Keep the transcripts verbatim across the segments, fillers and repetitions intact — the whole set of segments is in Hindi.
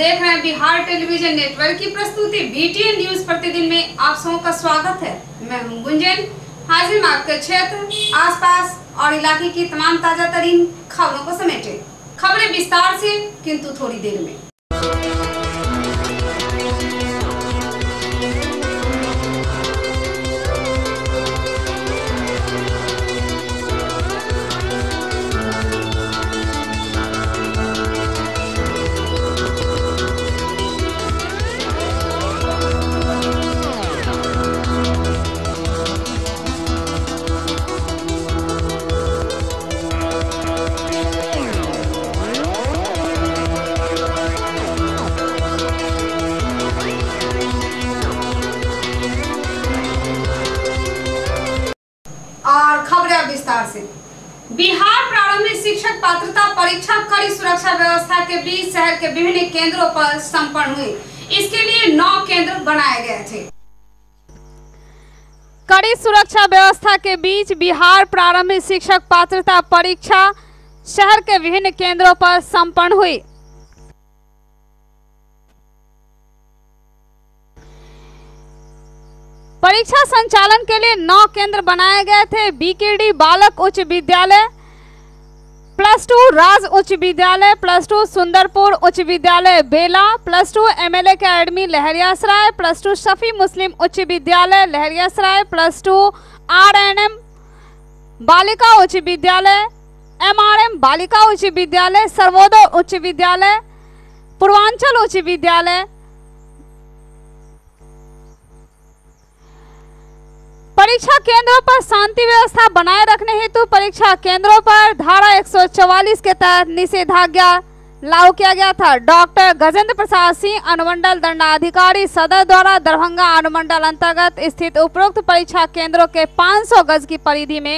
देख रहे हैं बिहार टेलीविजन नेटवर्क की प्रस्तुति बीटीएन न्यूज प्रतिदिन में आप सबों का स्वागत है। मैं हूं गुंजन। हाजिर में आपके क्षेत्र, आसपास और इलाके की तमाम ताजा तरीन खबरों को समेटे। खबरें विस्तार से, किंतु थोड़ी देर में। और खबरें विस्तार से। बिहार प्रारंभिक शिक्षक पात्रता परीक्षा कड़ी सुरक्षा व्यवस्था के बीच शहर के विभिन्न केंद्रों पर संपन्न हुई। इसके लिए नौ केंद्र बनाए गए थे। कड़ी सुरक्षा व्यवस्था के बीच बिहार प्रारंभिक शिक्षक पात्रता परीक्षा शहर के विभिन्न केंद्रों पर संपन्न हुई। परीक्षा संचालन के लिए नौ केंद्र बनाए गए थे। बीकेडी बालक उच्च विद्यालय, प्लस टू राज उच्च विद्यालय, प्लस टू सुंदरपुर उच्च विद्यालय Bela, plus two MLA academy Laheriasarai, plus two Shafi Muslim उच्च विद्यालय लहरियासराय, प्लस टू आरएनएम बालिका उच्च विद्यालय, एमआरएम बालिका उच्च विद्यालय, सर्वोदय उच्च विद्यालय, पूर्वांचल उच्च विद्यालय। परीक्षा केंद्रों पर शांति व्यवस्था बनाए रखने हेतु परीक्षा केंद्रों पर धारा एक सौ चौवालीस के तहत निषेधाज्ञा लागू किया गया था। डॉक्टर गजेंद्र प्रसाद सिंह अनुमंडल दंडाधिकारी सदर द्वारा दरभंगा अनुमंडल अंतर्गत स्थित उपरोक्त परीक्षा केंद्रों के पाँच सौ गज की परिधि में,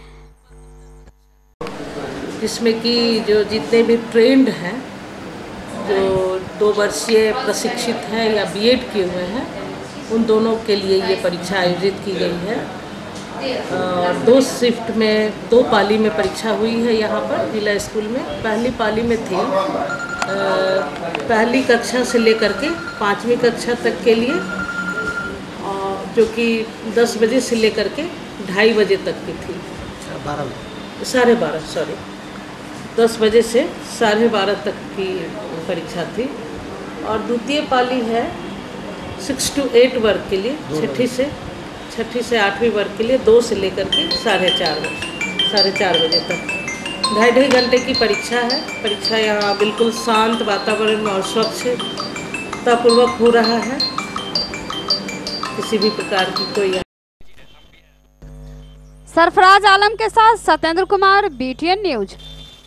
जिसमें कि जो जितने भी ट्रेंड हैं, जो दो वर्षीय प्रशिक्षित हैं या बीएड किए हुए हैं, उन दोनों के लिए ये परीक्षा आयोजित की गई है। और दो शिफ्ट में दो पाली में परीक्षा हुई है यहाँ पर जिला स्कूल में। पहली पाली में थी पहली कक्षा से लेकर के पाँचवीं कक्षा तक के लिए, और जो कि दस बजे से लेकर के ढाई बजे तक की थी। बारह साढ़े बारह सॉरी दस बजे से साढ़े बारह तक की परीक्षा थी। और द्वितीय पाली है सिक्स टू एट वर्ग के लिए, छठी से छठी से आठवीं वर्ग के लिए दो से लेकर के साढ़े चार बजे साढ़े चार बजे तक ढाई ढाई घंटे की परीक्षा है। परीक्षा यहाँ बिल्कुल शांत वातावरण और स्वच्छतापूर्वक हो रहा है। किसी भी प्रकार की कोई। सरफराज आलम के साथ सत्येंद्र कुमार, बीटीएन न्यूज।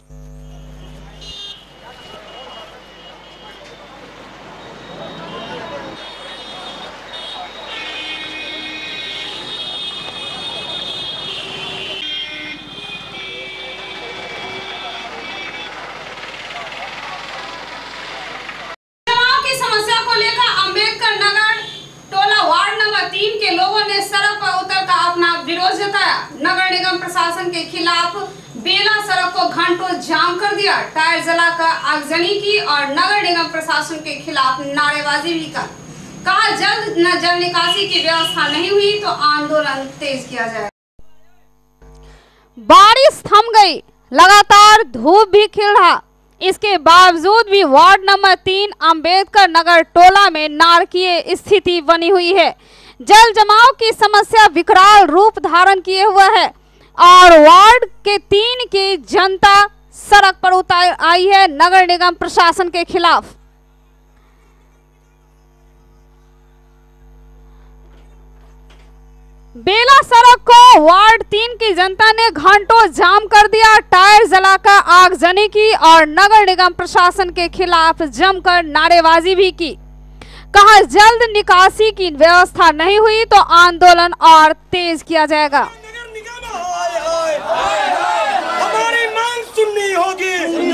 विरोध जताया। नगर निगम प्रशासन के खिलाफ बेला सड़क को घंटों जाम कर दिया, टायर जलाकर आगजनी की और नगर निगम प्रशासन के खिलाफ नारेबाजी भी कर कहा जल्द न जल निकासी की व्यवस्था नहीं हुई तो आंदोलन तेज किया जाएगा। बारिश थम गई, लगातार धूप भी खिल रहा। इसके बावजूद भी वार्ड नंबर तीन अंबेडकर नगर टोला में नारकीय स्थिति बनी हुई है। जल जमाव की समस्या विकराल रूप धारण किए हुआ है और वार्ड के तीन की जनता सड़क पर उतर आई है नगर निगम प्रशासन के खिलाफ। बेला सड़क को वार्ड तीन की जनता ने घंटों जाम कर दिया, टायर जलाकर आगजनी की और नगर निगम प्रशासन के खिलाफ जमकर नारेबाजी भी की। कहा जल्द निकासी की व्यवस्था नहीं हुई तो आंदोलन और तेज किया जाएगा। हमारी मांग सुननी होगी,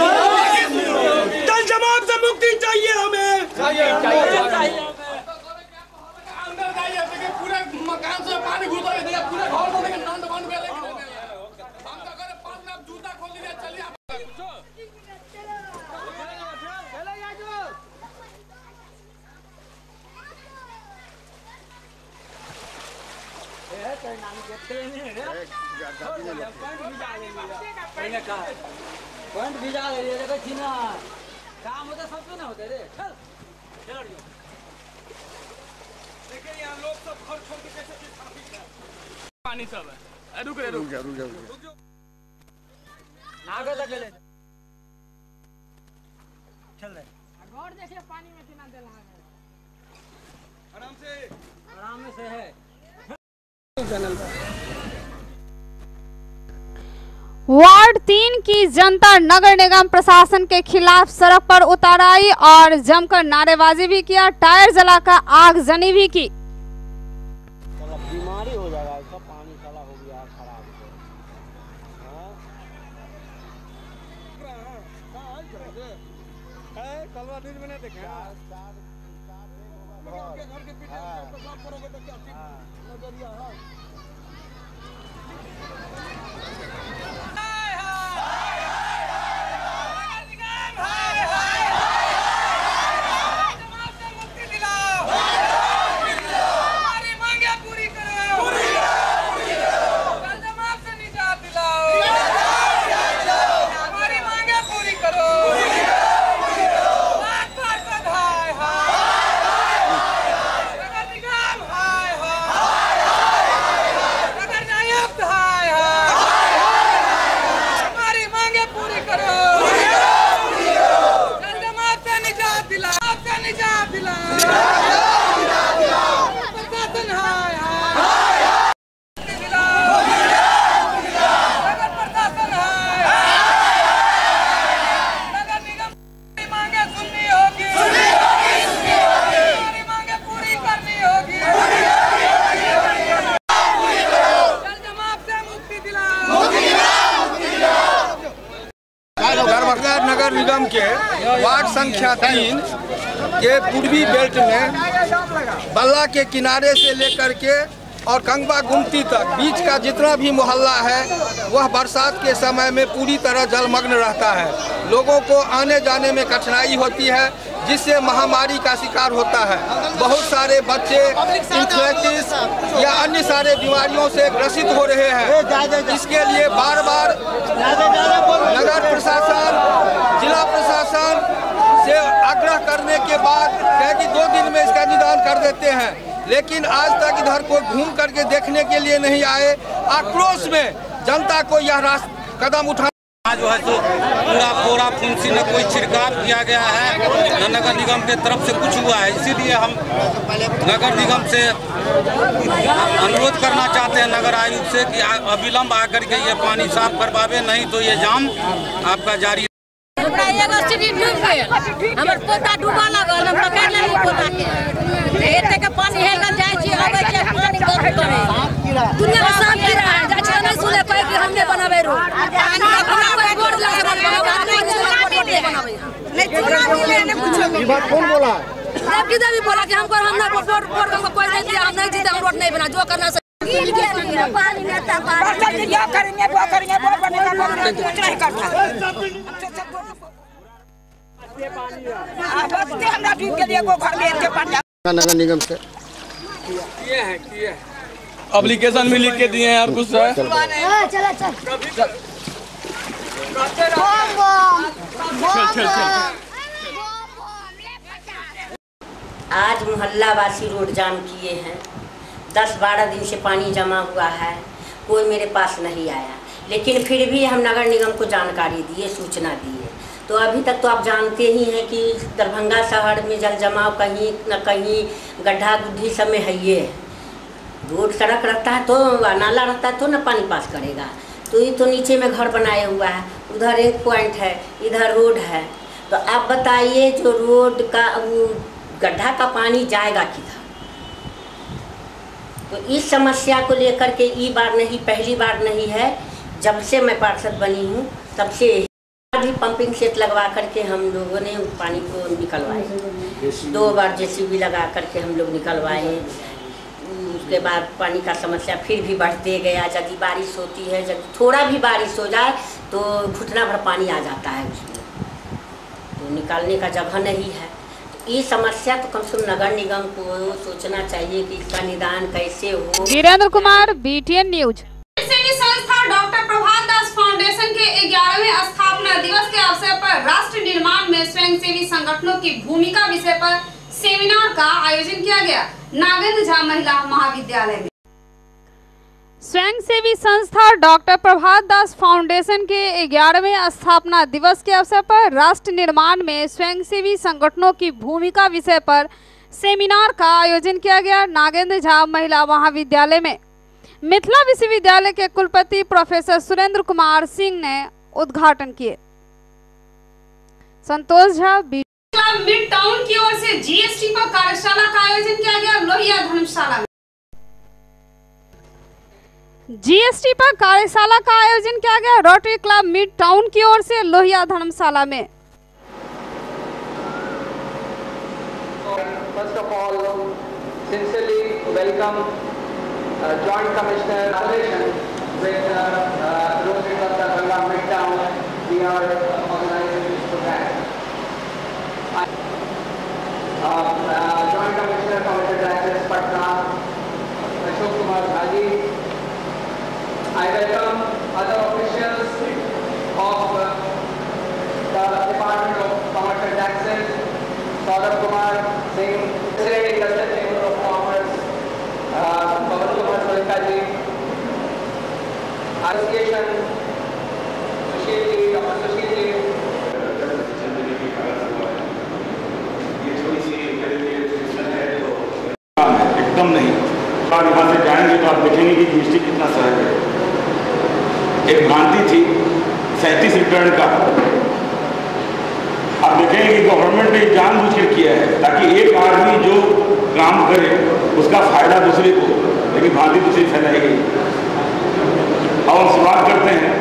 जल जमाव से मुक्ति चाहिए हमें। पूरे मकान से पानी घुस रहा है, पूरे घर से लेकर नंद बंद कर लेके हम तो करे पांच लाख जूता खोल दिया। चलिए पॉइंट भिजा ले रे देखो छिना काम होता सब पे ना होते रे चल चल देखिए यहाँ लोग सब घर छोड़ के कैसे ट्रैफिक है पानी सब है रुक रे रुक जा रुक जा रुक जा आगे तक ले चल रे रोड देखिए पानी में कितना देला है आराम से आराम से है। वार्ड तीन की जनता नगर निगम प्रशासन के खिलाफ सड़क पर उतर आई और जमकर नारेबाजी भी किया, टायर जलाकर आगजनी भी की। बीमारी हो जाएगा इसका पानी साला हो गया खराब है कलवा न्यूज में नहीं देखा घर के पीछे पेशाब करोगे तो क्या नजरिया है। नगर निगम के वार्ड संख्या तीन के पूर्वी बेल्ट में बल्ला के किनारे से लेकर के और कंगवा गुमती तक बीच का जितना भी मोहल्ला है वह बरसात के समय में पूरी तरह जलमग्न रहता है। लोगों को आने जाने में कठिनाई होती है जिससे महामारी का शिकार होता है। बहुत सारे बच्चे इन्फेक्टिस या अन्य सारे बीमारियों से ग्रसित हो रहे हैं। इसके लिए बार बार नगर प्रशासन, जिला प्रशासन से आग्रह करने के बाद कहे कि दो दिन में इसका निदान कर देते हैं, लेकिन आज तक इधर कोई घूम करके देखने के लिए नहीं आए। आक्रोश में जनता को यह रास्ता कदम उठा जो है तो पूरा कोरा फुंसी न कोई छिड़काव किया गया है, न नगर निगम के तरफ से कुछ हुआ है। इसीलिए हम नगर निगम से अनुरोध करना चाहते हैं नगर आयुक्त से कि अविलंब आकर के ये पानी साफ करवावे, नहीं तो ये जाम आपका जारी। हमर पोता डूबा लगल, हम पकड़ लेली पोता के एते के पानी हेल जाय छी, आबै छै पानी कम करे दुनिया में साफ गिरा है जा छै नहीं सुने कोई कि हमने बनावे रो अपना कोई बोर्ड लगा बनावे नहीं चुनाव मिले ने कुछ ये बात कौन बोला है? किधर भी बोला कि हमको हमने बोर्ड बोर्ड को कोई नहीं दिया, हम नहीं जीते, हम रोड नहीं बना जो करना है पानी में तबाह क्या करेंगे वो करेंगे वो बनेगा कुछ नहीं करता। नगर निगम से किए हैं किए हैं एप्लीकेशन भी लिख के दिए हैं और कुछ है। चल चल आज मोहल्ला वासी रोड जाम किए हैं। दस बारह दिन से पानी जमा हुआ है, कोई मेरे पास नहीं आया, लेकिन फिर भी हम नगर निगम को जानकारी दिए, सूचना दिए। तो अभी तक तो आप जानते ही हैं कि दरभंगा शहर में जल जमाव कहीं न कहीं गड्ढा गुड्ढी सब में है। ये रोड सड़क रहता है तो नाला रहता है तो न पानी पास करेगा। तो ये तो नीचे में घर बनाया हुआ है, उधर एक पॉइंट है, इधर रोड है। तो आप बताइए जो रोड का वो गड्ढा का पानी जाएगा किधर? तो इस समस्या को लेकर के ये बार नहीं, पहली बार नहीं है, जब से मैं पार्षद बनी हूँ तब से भी पंपिंग सेट लगवा करके हम लोगों ने पानी को निकलवाए। दो बार जेसीबी लगा करके हम लोग निकलवाए। उसके बाद पानी का समस्या फिर भी बढ़ते गया। जब बारिश होती है, जब थोड़ा भी बारिश हो जाए तो घुटना भर पानी आ जाता है उसमें, तो निकालने का जगह नहीं है। तो ये समस्या तो कम से कम नगर निगम को सोचना चाहिए कि इसका निदान कैसे हो। Virendra Kumar, BTN news. स्वयंसेवी संस्था डॉक्टर प्रभात दास फाउंडेशन के ग्यारहवें स्थापना दिवस के अवसर पर राष्ट्र निर्माण में स्वयंसेवी संगठनों की भूमिका विषय पर सेमिनार का आयोजन किया गया नागेंद्र झा महिला महाविद्यालय में। स्वयंसेवी संस्था डॉक्टर प्रभात दास फाउंडेशन के ग्यारहवें स्थापना दिवस के अवसर पर राष्ट्र निर्माण में स्वयंसेवी संगठनों की भूमिका विषय पर सेमिनार का आयोजन किया गया नागेंद्र झा महिला महाविद्यालय में। मिथिला विश्वविद्यालय के कुलपति प्रोफेसर सुरेंद्र कुमार सिंह ने उद्घाटन किए। संतोष झा, मिड टाउन की ओर से जीएसटी पर कार्यशाला का आयोजन किया गया लोहिया धर्मशाला में। जीएसटी पर कार्यशाला का आयोजन किया गया रोटरी क्लब मिड टाउन की ओर से लोहिया धर्मशाला में। First of all, sincerely welcome uh, Joint Commissioner Relation with uh, uh, Rotary Club Darbhanga Midtown. We are uh, organizing this program. I, uh, uh, Joint Commissioner Commercial Taxes Patna, Ashok Kumar Bhaji. I welcome other officials of uh, the Department of Commercial Taxes, Saurabh Kumar Singh, President Industrial Chamber of Commerce, uh, Pawan Kumar Salka ji, Association, Sushil ji, Dr. Sushil ji. एकदम नहीं, और यहाँ से जाएंगे तो आप देखेंगे कि जीएसटी कितना सहज है। एक भ्रांति थी सैंतीस रिटर्न का, आप देखेंगे कि गवर्नमेंट ने जानबूझ कर किया है ताकि एक आदमी जो काम करे उसका फायदा दूसरे को, लेकिन भ्रांति दूसरी फैलाई गई। अब हम शुरुआत करते हैं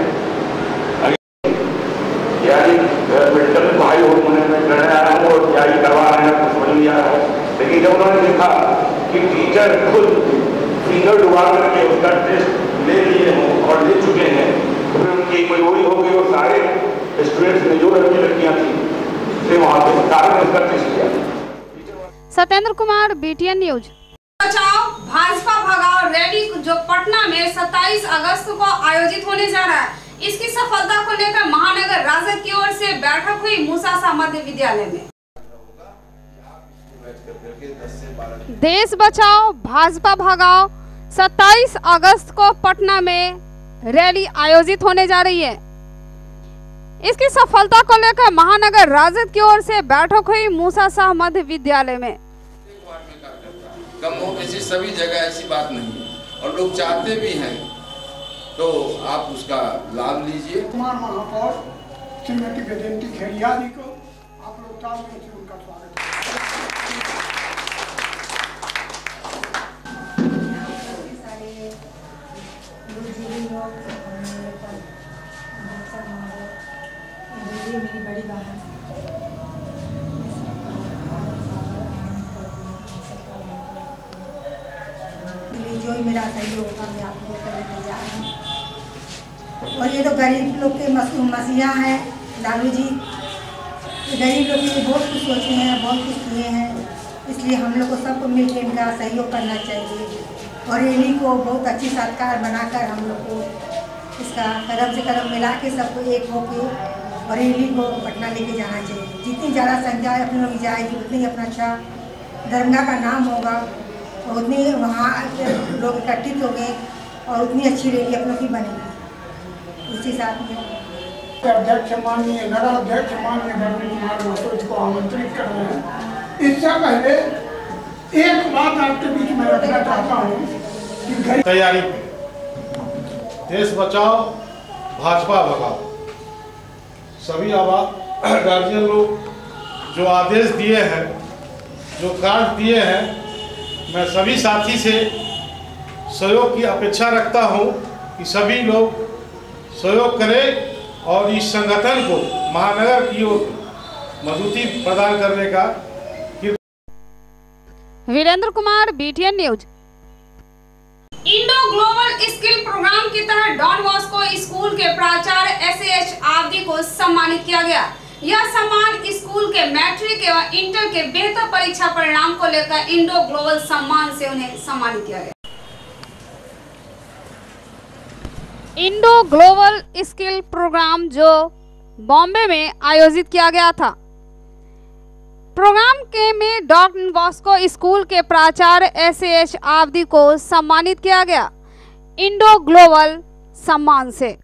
यानी मेडिकल में भाई हो मैं करने आ रहा हूँ और क्या ही करवा रहे हैं कुछ समझ नहीं आ रहा है, लेकिन जब उन्होंने देखा कि टीचर खुद फिंगर डुबा करके उसका टेस्ट ले लिए हों और ले चुके हैं, तो फिर उनकी मजबूरी हो गई और सारे स्टूडेंट्स में जो लड़की लड़कियाँ थी से वहाँ पे सरकार ने उसका टेस्ट किया। Satyendra Kumar, BTN news. बचाओ भाजपा भगाओ रैली जो पटना में सत्ताईस अगस्त को आयोजित होने जा रहा है, इसकी सफलता को लेकर महानगर राजद की ओर से बैठक हुई मूसासा मध्य विद्यालय में। देश बचाओ भाजपा भगाओ सत्ताईस अगस्त को पटना में रैली आयोजित होने जा रही है, इसकी सफलता को लेकर महानगर राजद की ओर से बैठक हुई मूसासा मध्य विद्यालय में। कम हो किसी सभी जगह ऐसी बात नहीं है और लोग चाहते भी हैं, तो आप उसका लाभ लीजिए। कुमार महापौर श्रीमती वैजयंती खेरिया जी को आप लोग तालियों से उनका स्वागत मेरी बड़ी बहन जो ही मेरा सहयोग होगा मैं आप लोगों को तैयार हूँ। और ये तो गरीब लोग के मसीहा हैं लालू जी, गरीब लोग के बहुत कुछ सोचे हैं, बहुत कुछ किए हैं, इसलिए हम लोग को सबको मिलकर इनका सहयोग करना चाहिए और रैली को बहुत अच्छी सरकार बनाकर हम लोग को इसका कदम से कदम मिला के सबको एक होके और रैली को पटना लेके जाना चाहिए। जितनी ज़्यादा संख्या अपने लोग जाएगी उतनी अपना अच्छा दरगाह का नाम होगा और उतनी वहाँ लोग इकट्ठित होंगे और उतनी अच्छी रैली अपनों की बनेगी। इसी साथ में अध्यक्ष माननीय नगराध्यक्ष माननीय धर्मेंद्र कुमार रसोई को आमंत्रित कर रहे हैं। इससे पहले एक बात आपके बीच में रखना चाहता हूँ कि तैयारी पे देश बचाओ भाजपा भगाओ, सभी गार्जियन लोग जो आदेश दिए हैं, जो कार्ड दिए हैं, मैं सभी साथी से सहयोग की अपेक्षा रखता हूं कि सभी लोग सहयोग करें और इस संगठन को महानगर की ओर मजबूती प्रदान करने का। Virendra Kumar, BTN news. Indo global skill program के तहत डॉन बॉस्को स्कूल के प्राचार्य एस एच आब्दी को सम्मानित किया गया। यह सम्मान स्कूल के मैट्रिक एवं इंटर के बेहतर परीक्षा परिणाम को लेकर इंडो ग्लोबल सम्मान से उन्हें सम्मानित किया गया। इंडो ग्लोबल स्किल प्रोग्राम जो बॉम्बे में आयोजित किया गया था। प्रोग्राम के में डॉन बॉस्को स्कूल के प्राचार्य एस एच आवदी को सम्मानित किया गया इंडो ग्लोबल सम्मान से।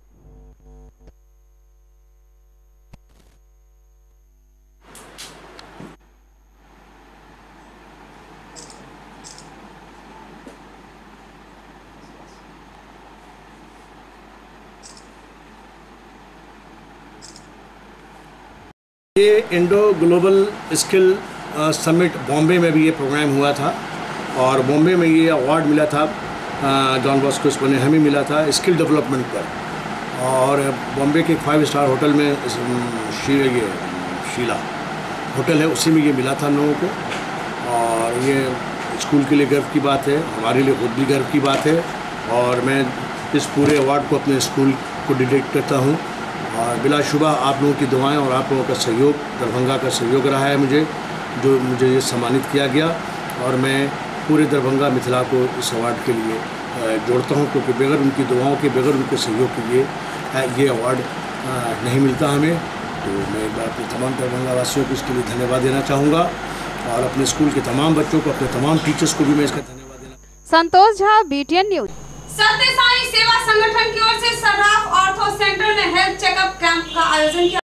ये Indo global skill summit Bombay में भी ये प्रोग्राम हुआ था और बॉम्बे में ये अवार्ड मिला था डॉन बॉस्को स्कूल ने हमें मिला था स्किल डेवलपमेंट पर। और बॉम्बे के फाइव स्टार होटल में शी ये शीला होटल है उसी में ये मिला था हम लोगों को। और ये स्कूल के लिए गर्व की बात है, हमारे लिए खुद भी गर्व की बात है। और मैं इस पूरे अवार्ड को अपने स्कूल को डेडिकेट करता हूँ और बिलाशुबा आप लोगों की दुआएं और आप लोगों का सहयोग, दरभंगा का सहयोग रहा है मुझे, जो मुझे ये सम्मानित किया गया। और मैं पूरे दरभंगा मिथिला को इस अवार्ड के लिए जोड़ता हूँ, क्योंकि बगैर उनकी दुआओं के, बगैर उनके सहयोग के लिए ये अवार्ड नहीं मिलता हमें। तो मैं एक बार अपने तमाम दरभंगा वासियों को इसके लिए धन्यवाद देना चाहूँगा और अपने स्कूल के तमाम बच्चों को, अपने तमाम टीचर्स को भी मैं इसका धन्यवाद देना। Santosh Jha, BTN news. सत्य साई सेवा संगठन की ओर से सर्राफ ऑर्थो सेंटर में हेल्थ चेकअप कैंप का आयोजन किया।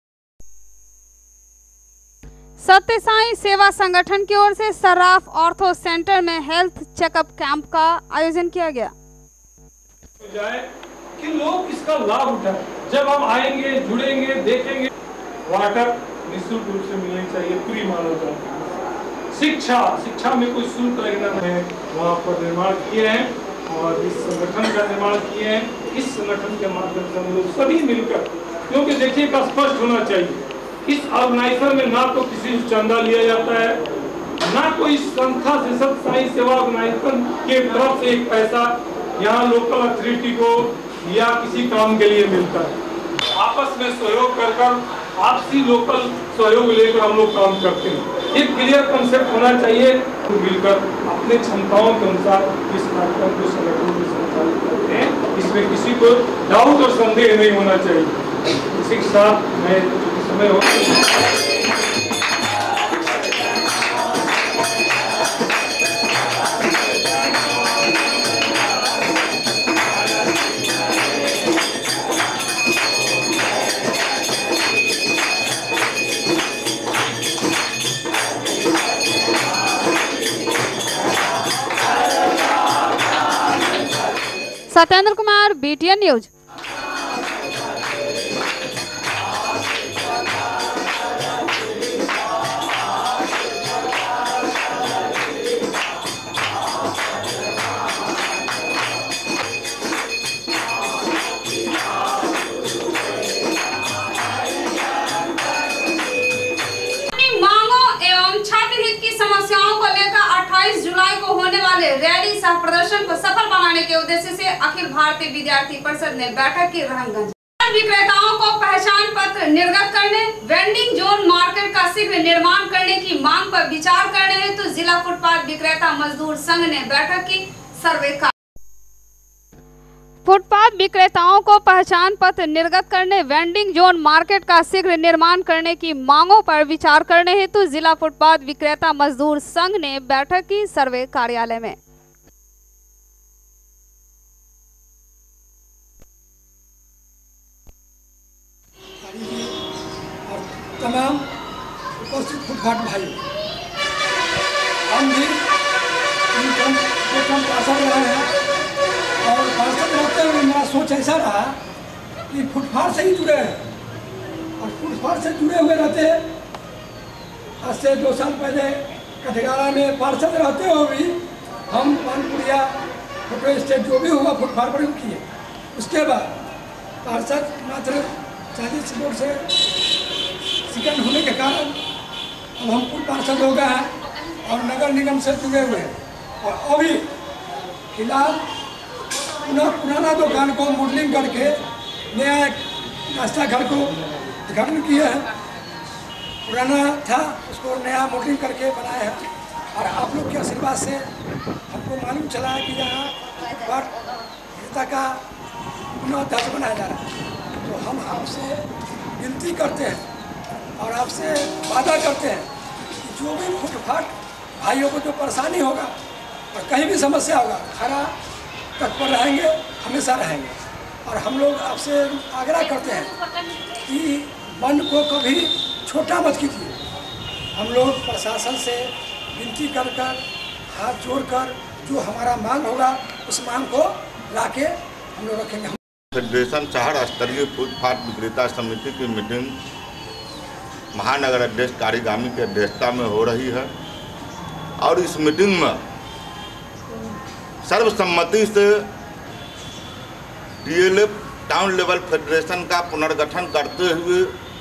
सत्य साई सेवा संगठन की ओर से सर्राफ ऑर्थो सेंटर में हेल्थ चेकअप कैंप का आयोजन किया गया। जाए कि लोग इसका लाभ उठाएं। जब हम आएंगे, जुड़ेंगे, देखेंगे, वाटर निःशुल्क रूप से मिलनी चाहिए, पूरी मानवता। शिक्षा शिक्षा में कोई शुल्क लगना है, वहाँ पर निर्माण किए हैं और इस संगठन का निर्माण किए हैं। इस संगठन के माध्यम से हम लोग सभी मिलकर, क्योंकि देखिए का स्पष्ट होना चाहिए, इस ऑर्गेनाइजेशन में ना तो किसी से चंदा लिया जाता है, ना कोई संस्था से सत्य साई सेवा ऑर्गेनाइजेशन के तरफ से एक पैसा यहाँ लोकल अथॉरिटी को या किसी काम के लिए मिलता है। आपस में सहयोग कर कर आपसी लोकल सहयोग लेकर हम लोग काम करते हैं। एक क्लियर कंसेप्ट होना चाहिए, मिलकर अपने क्षमताओं के अनुसार इस कार्यक्रम को संगठन को संचालित करते हैं। इसमें किसी को डाउट और संदेह नहीं होना चाहिए। इसी के साथ मैं समय हो Satyendra Kumar, BTN news. Rally सह प्रदर्शन को सफल बनाने के उद्देश्य से अखिल भारतीय विद्यार्थी परिषद ने बैठक की रहनगंज। विक्रेताओं को पहचान पत्र निर्गत करने, वेंडिंग जोन मार्केट का शीघ्र निर्माण करने की मांग पर विचार करने हेतु तो जिला फुटपाथ विक्रेता मजदूर संघ ने बैठक की। सर्वे का फुटपाथ विक्रेताओं को पहचान पत्र निर्गत करने, वेंडिंग जोन मार्केट का शीघ्र निर्माण करने की मांगों पर विचार करने हेतु तो जिला फुटपाथ विक्रेता मजदूर संघ ने बैठक की सर्वे कार्यालय में। तमाम उपस्थित फुटपाथ भाई, हम भी इनकम पार्षद रहे हैं और पार्षद रहते हुए मेरा सोच ऐसा रहा कि फुटपाथ से ही जुड़े हैं और फुटपाथ से जुड़े हुए रहते हैं। आज से दो साल पहले कटगारा में पार्षद रहते हुए भी हम पानपुरिया फोटो स्टेट जो भी हुआ फुटपाथ पर किए। उसके बाद पार्षद मात्र चालीस वोट से सेकंड होने के कारण अब हम पूर्व पार्षद हो गए हैं और नगर निगम से जुड़े हुए हैं। और अभी फिलहाल पुनः पुराना दुकान को मॉडलिंग करके नया एक नाश्ता घर को उद्घाटन किया है पुराना था उसको नया मॉडलिंग करके बनाया है। और आप लोग के आशीर्वाद से हमको मालूम चला है कि यहाँ पर गीता का पुनः ध्वज बनाया जा रहा है। तो हम आपसे विनती करते हैं और आपसे वादा करते हैं कि जो भी फुटफाट भाइयों को जो परेशानी होगा और कहीं भी समस्या होगा, खरा तत्पर रहेंगे, हमेशा रहेंगे। और हम लोग आपसे आग्रह करते हैं कि मन को कभी छोटा मत कीजिए। हम लोग प्रशासन से विनती कर कर हाथ जोड़ कर जो हमारा मांग होगा उस मांग को लाके हम लोग रखेंगे। फेडरेशन शहर स्तरीय फुटपाथ विक्रेता समिति की मीटिंग महानगर अध्यक्ष कारीगामी की अध्यक्षता में हो रही है और इस मीटिंग में सर्वसम्मति से डीएलएफ टाउन लेवल फेडरेशन का पुनर्गठन करते हुए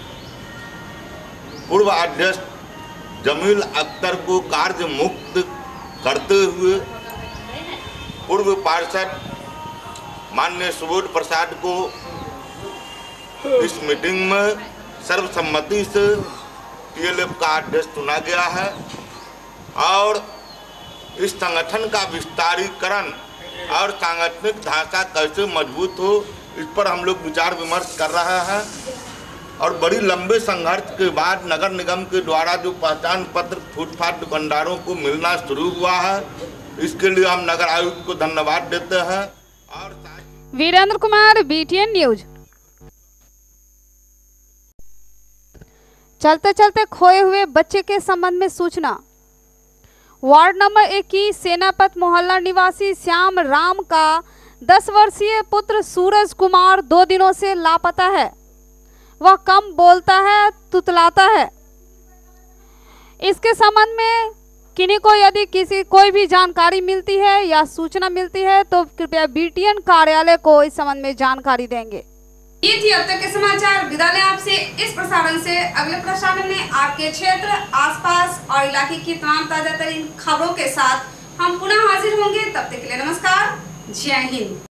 पूर्व अध्यक्ष जमील अख्तर को कार्य मुक्त करते हुए पूर्व पार्षद माननीय सुबोध प्रसाद को इस मीटिंग में सर्वसम्मति से डीएलएफ का अध्यक्ष चुना गया है और इस संगठन का विस्तारीकरण और सांगठनिक ढांचा कैसे मजबूत हो इस पर हम लोग विचार विमर्श कर रहे हैं। और बड़ी लंबे संघर्ष के बाद नगर निगम के द्वारा जो पहचान पत्र फुटपाथ दुकानदारों को मिलना शुरू हुआ है, इसके लिए हम नगर आयुक्त को धन्यवाद देते हैं। और वीरेंद्र कुमार, बीटीएन न्यूज। चलते चलते खोए हुए बच्चे के संबंध में सूचना। वार्ड नंबर इक्कीस सेनापत मोहल्ला निवासी श्याम राम का दस वर्षीय पुत्र सूरज कुमार दो दिनों से लापता है। वह कम बोलता है, तुतलाता है। इसके संबंध में किन्हीं को यदि किसी कोई भी जानकारी मिलती है या सूचना मिलती है तो कृपया बीटीएन कार्यालय को इस संबंध में जानकारी देंगे। ये थी अब तक के समाचार। विदा लें आपसे इस प्रसारण से। अगले प्रसारण में आपके क्षेत्र, आसपास और इलाके की तमाम ताजा तरीन खबरों के साथ हम पुनः हाजिर होंगे। तब तक के लिए नमस्कार, जय हिंद।